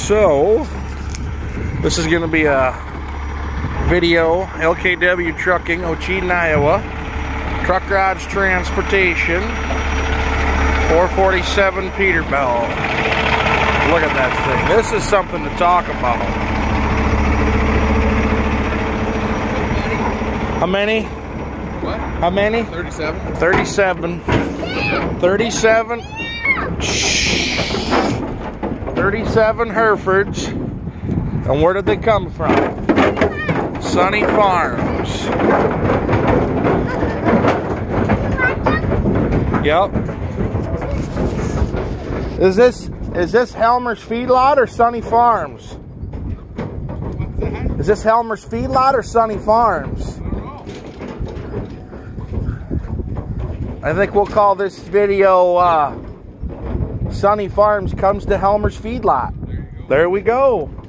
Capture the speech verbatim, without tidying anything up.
So, this is going to be a video, L K W Trucking, Ocheyedan, Iowa. Truck Rods Transportation, four forty-seven Peterbilt. Look at that thing. This is something to talk about. How many? What? How many? thirty-seven. thirty-seven. thirty-seven. thirty-seven Herefords. And where did they come from? Sunny Farms. Yep. Is this is this Helmer's Feedlot or Sunny Farms? What's that? Is this Helmer's Feedlot or Sunny Farms? I don't know. I think we'll call this video uh, Sunny Farms comes to Helmer's Feedlot. There you go. There we go.